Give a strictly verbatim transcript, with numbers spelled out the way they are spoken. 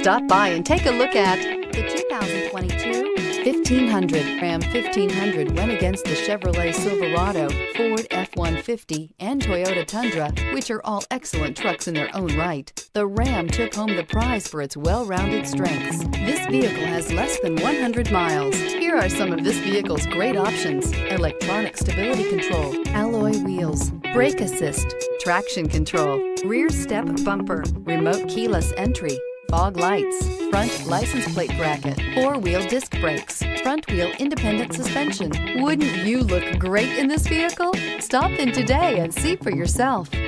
Stop by and take a look at the two thousand twenty-two fifteen hundred. Ram fifteen hundred went against the Chevrolet Silverado, Ford F one fifty, and Toyota Tundra, which are all excellent trucks in their own right. The Ram took home the prize for its well-rounded strengths. This vehicle has less than one hundred miles. Here are some of this vehicle's great options: electronic stability control, alloy wheels, brake assist, traction control, rear step bumper, remote keyless entry, fog lights, front license plate bracket, four-wheel disc brakes, front-wheel independent suspension. Wouldn't you look great in this vehicle? Stop in today and see for yourself.